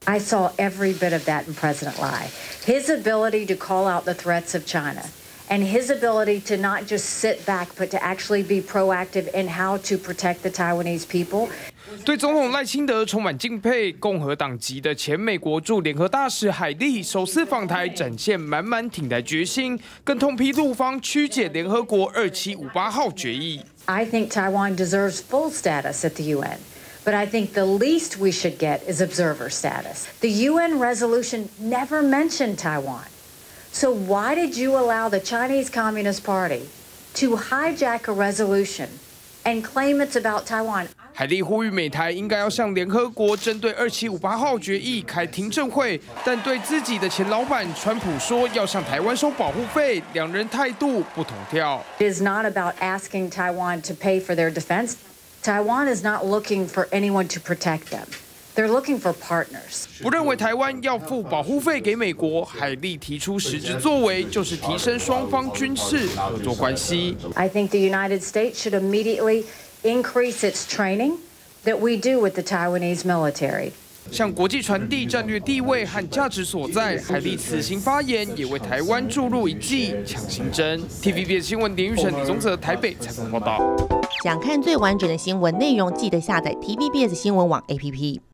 I saw every bit of that in President Lai. His ability to call out the threats of China and his ability to not just sit back, but to actually be proactive in how to protect the Taiwanese people. 对总统赖清德充满敬佩，共和党籍的前美国驻联合大使海莉首次访台，展现满满挺台决心，更痛批陆方曲解联合国2758号决议。 I think Taiwan deserves full status at the UN. But I think the least we should get is observer status. The UN resolution never mentioned Taiwan. So why did you allow the Chinese Communist Party to hijack a resolution and claim it's about Taiwan? 海莉呼吁美台应该要向联合国针对2758号决议开听证会，但对自己的前老板川普说要向台湾收保护费，两人态度不同调。 It is not about asking Taiwan to pay for their defense. Taiwan is not looking for anyone to protect them. They're looking for partners. 不认为台湾要付保护费给美国，海莉提出实质作为就是提升双方军事合作关系。 I think the United States should immediately increase its training that we do with the Taiwanese military. 向国际传递战略地位和价值所在，海莉此行发言也为台湾注入一剂强心针。TVBS 新闻林玉成、李宗泽台北采访报道。 想看最完整的新闻内容，记得下载 TVBS 新闻网 APP。